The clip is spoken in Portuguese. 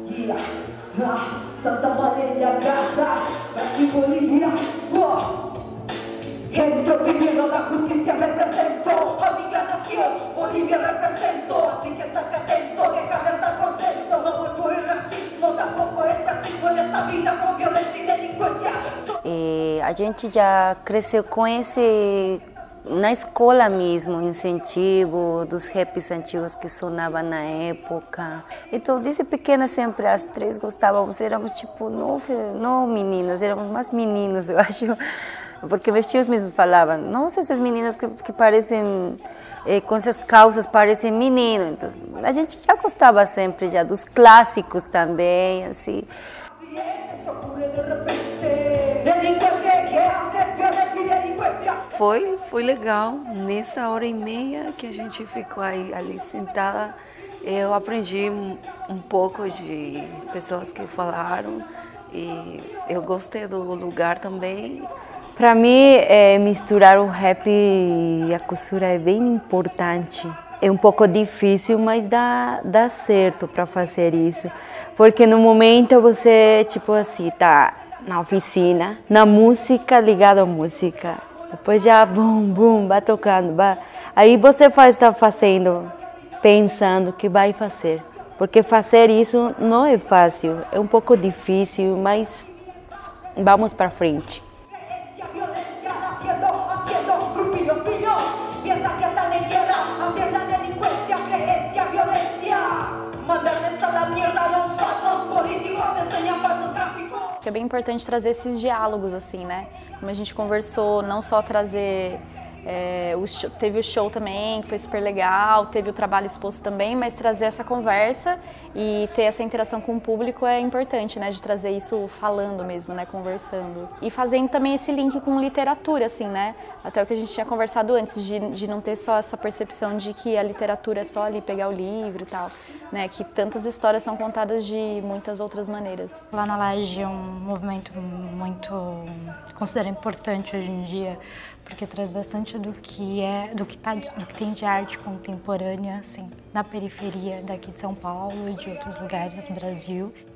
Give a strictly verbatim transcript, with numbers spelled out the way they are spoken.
Santa Maria, Graça, Brasil, Bolívia, el opinión la justicia representó a mi gran nación, Bolivia representó, así que estate atento, déjame estar contento, no vuelvo el racismo, tampoco es racismo en esta vida con violencia y delincuencia. E a gente já cresceu com esse, na escola mesmo, incentivo dos raps antigos que sonavam na época. Então, desde pequena sempre as três gostávamos, éramos tipo, não, não meninas, éramos mais meninos, eu acho. Porque meus tios mesmos falavam, nossa, essas meninas que, que parecem, eh, com essas calças parecem menino. Então, a gente já gostava sempre já dos clássicos também, assim. Foi, foi legal. Nessa hora e meia que a gente ficou aí, ali sentada, eu aprendi um, um pouco de pessoas que falaram e eu gostei do lugar também. Para mim, é, misturar o rap e a costura é bem importante. É um pouco difícil, mas dá, dá certo para fazer isso. Porque no momento você, tipo assim, tá na oficina, na música, ligado à música. Depois já, bum, bum, vai tocando. Vai. Aí você vai estar fazendo, pensando que vai fazer. Porque fazer isso não é fácil, é um pouco difícil, mas vamos para frente. É bem importante trazer esses diálogos, assim, né? Como a gente conversou, não só trazer... É, o show, teve o show também, que foi super legal, teve o trabalho exposto também, mas trazer essa conversa e ter essa interação com o público é importante, né? De trazer isso falando mesmo, né? Conversando. E fazendo também esse link com literatura, assim, né? Até o que a gente tinha conversado antes, de, de não ter só essa percepção de que a literatura é só ali pegar o livro e tal, né? Que tantas histórias são contadas de muitas outras maneiras. Lá na Laje é um movimento muito, considero importante hoje em dia, porque traz bastante do que é, do que tá, do que tem de arte contemporânea, assim, na periferia daqui de São Paulo e de outros lugares do Brasil.